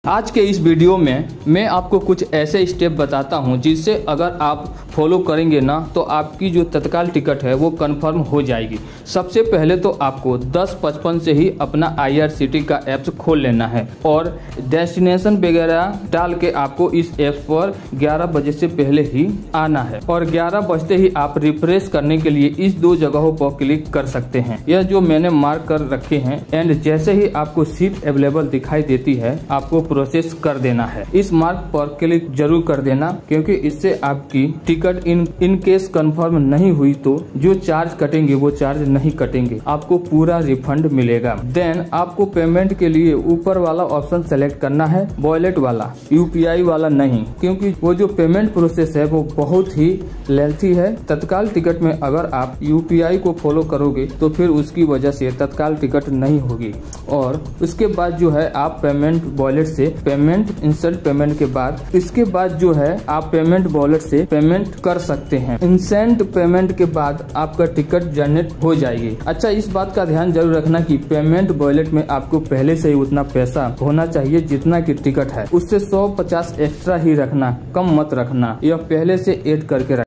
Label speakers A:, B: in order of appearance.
A: आज के इस वीडियो में मैं आपको कुछ ऐसे स्टेप बताता हूं जिससे अगर आप फॉलो करेंगे ना तो आपकी जो तत्काल टिकट है वो कंफर्म हो जाएगी। सबसे पहले तो आपको 10:55 से ही अपना IRCTC का ऐप्स खोल लेना है और डेस्टिनेशन वगैरह डाल के आपको इस ऐप पर 11 बजे से पहले ही आना है और 11 बजते ही आप रिफ्रेश करने के लिए इस दो जगहों पर क्लिक कर सकते हैं। यह जो मैंने मार्क कर रखे हैं एंड जैसे ही आपको सीट अवेलेबल दिखाई देती है आपको प्रोसेस कर देना है। इस मार्क पर क्लिक जरूर कर देना क्योंकि इससे आपकी टिकट इन केस कंफर्म नहीं हुई तो जो चार्ज कटेंगे वो चार्ज नहीं कटेंगे, आपको पूरा रिफंड मिलेगा। देन आपको पेमेंट के लिए ऊपर वाला ऑप्शन सेलेक्ट करना है, वॉलेट वाला, UPI वाला नहीं, क्योंकि वो जो पेमेंट प्रोसेस है वो बहुत ही लेंथी है। तत्काल टिकट में अगर आप UPI को फॉलो करोगे तो फिर उसकी वजह से तत्काल टिकट नहीं होगी। और उसके बाद जो है आप पेमेंट वॉलेट से पेमेंट इंस्टेंट पेमेंट के बाद इसके बाद जो है आप पेमेंट वॉलेट से पेमेंट कर सकते हैं। इंस्टेंट पेमेंट के बाद आपका टिकट जनरेट हो जाएगी। अच्छा, इस बात का ध्यान जरूर रखना कि पेमेंट वॉलेट में आपको पहले से ही उतना पैसा होना चाहिए जितना की टिकट है, उससे 150 एक्स्ट्रा ही रखना, कम मत रखना। यह पहले से ऐड करके